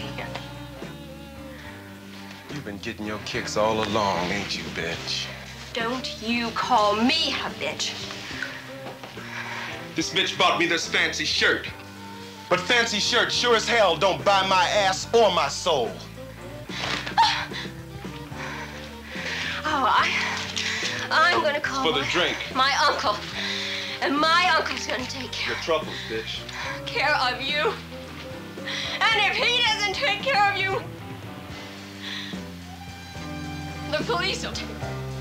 can't. You've been getting your kicks all along, ain't you, bitch? Don't you call me a bitch. This bitch bought me this fancy shirt. But fancy shirts sure as hell don't buy my ass or my soul. Oh, I'm gonna call For the drink. my uncle. And my uncle's gonna take Your troubles, bitch. care of you. And if he doesn't take care of you, the police will take